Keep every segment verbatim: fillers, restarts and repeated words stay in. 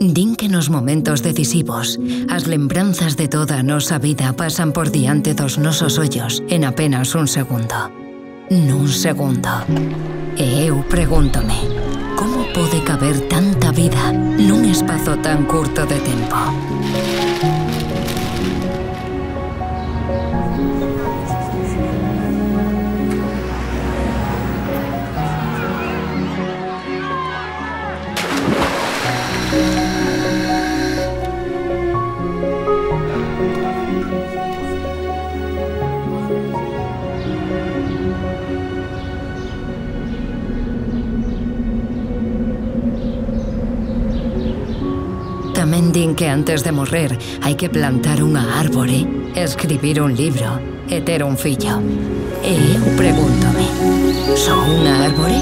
Din que nos momentos decisivos as lembranzas de toda a nosa vida pasan por diante dos nosos ollos en apenas un segundo. Nun segundo. E eu pregúntome, como pode caber tanta vida nun espazo tan curto de tempo? Tamén din que antes de morrer hai que plantar unha árbore, escribir un libro e ter un fillo. E eu pregúntome, sou unha árbore?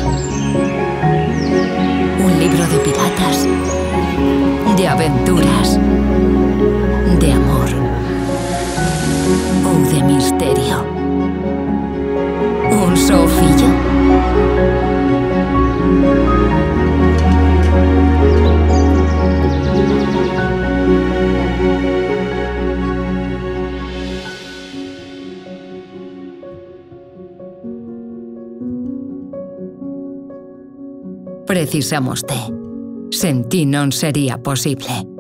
Un libro de piratas, de aventuras, de amor ou de misterio? Un só fillo? Precisámoste. Sen ti non sería posible.